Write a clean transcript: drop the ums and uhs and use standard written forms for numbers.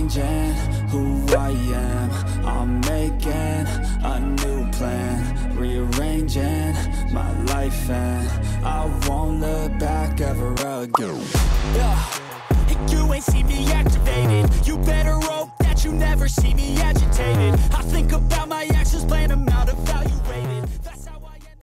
changing who I am. I'm making a new plan, rearranging my life, and I won't look back ever again. Yeah. You ain't see me activated. You better hope that you never see me agitated. I think about my actions, plan them out, evaluate